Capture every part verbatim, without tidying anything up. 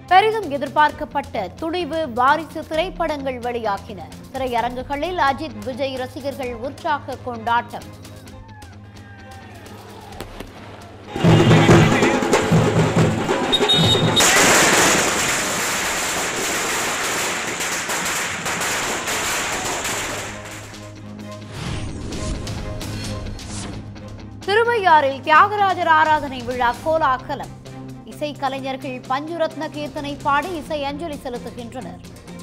பெரிதும் எதிர்பார்க்கப்பட்ட துணிவு, வாரிசு திரைப்படங்கள் வெளியாகின. திரையரங்குகளில் அஜித், விஜய் ரசிகர்கள் உற்சாக கொண்டாட்டம். திருவையாறில் தியாகராஜர் ஆராதனை விழா கோலாகலம். இசைக்கலைஞர்கள் பஞ்சுரத்ன கீர்த்தனை பாடி இசை அஞ்சலி செலுத்துகின்றனர்.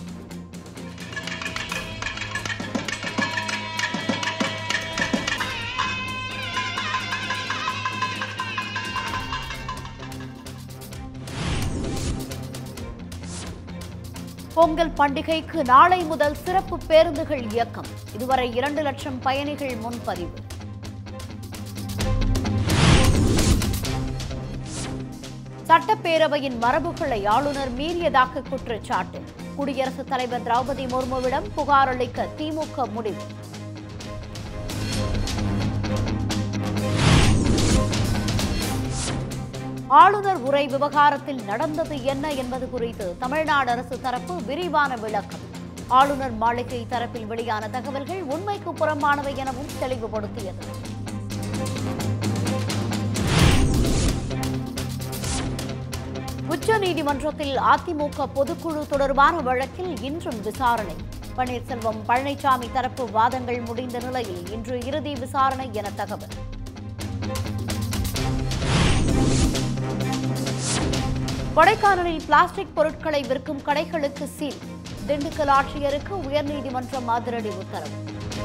பொங்கல் பண்டிகைக்கு நாளை முதல் சிறப்பு பேருந்துகள் இயக்கம். இதுவரை இரண்டு லட்சம் பயணிகள் முன்பதிவு. சட்டப்பேரவையின் மரபுகளை ஆளுநர் மீறியதாக குற்றச்சாட்டு. குடியரசுத் தலைவர் திரௌபதி முர்முவிடம் புகார் அளிக்க திமுக முடிவு. ஆளுநர் உரை விவகாரத்தில் நடந்தது என்ன என்பது குறித்து தமிழ்நாடு அரசு தரப்பு விரிவான விளக்கம். ஆளுநர் மாளிகை தரப்பில் வெளியான தகவல்கள் உண்மைக்கு புறம்பானவை எனவும் தெளிவுபடுத்தியது. உச்சநீதிமன்றத்தில் அதிமுக பொதுக்குழு தொடர்பான வழக்கில் இன்றும் விசாரணை. பன்னீர்செல்வம், பழனிசாமி தரப்பு வாதங்கள் முடிந்த நிலையில் இன்று இறுதி விசாரணை என தகவல். கொடைக்கானலில் பிளாஸ்டிக் பொருட்களை விற்கும் கடைகளுக்கு சீல். திண்டுக்கல் ஆட்சியருக்கு உயர்நீதிமன்றம் அதிரடி உத்தரவு.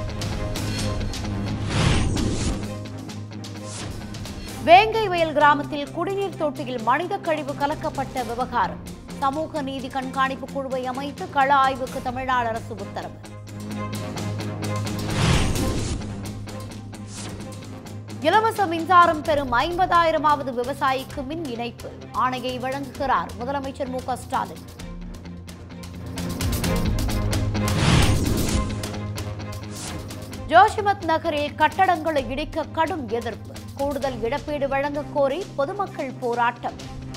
வேங்கை வயல் கிராமத்தில் குடிநீர் தொட்டியில் மனித கழிவு கலக்கப்பட்ட விவகாரம். சமூக நீதி கண்காணிப்பு குழுவை அமைத்து கள ஆய்வுக்கு தமிழ்நாடு அரசு உத்தரவு. இலவச மின்சாரம் பெறும் ஐம்பதாயிரமாவது விவசாயிக்கு மின் இணைப்பு ஆணையை வழங்குகிறார் முதலமைச்சர் மு க ஸ்டாலின். ஜோஷிமத் நகரில் கட்டடங்களை இடிக்க கடும் எதிர்ப்பு. கூடுதல் இழப்பீடு வழங்க கோரி பொதுமக்கள் போராட்டம்.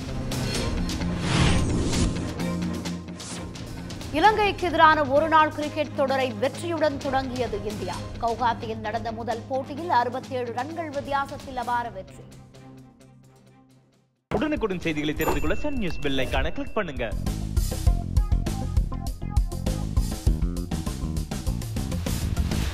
இலங்கைக்கு எதிரான ஒருநாள் கிரிக்கெட் தொடரை வெற்றியுடன் தொடங்கியது இந்தியா. கவுகாத்தியில் நடந்த முதல் போட்டியில் அறுபத்தி ஏழு ரன்கள் வித்தியாசத்தில் அபார வெற்றி. உடனுக்குடன் செய்திகளை தெரிந்து கொள்ள சன் நியூஸ் பெல் ஐகானை கிளிக் பண்ணுங்க.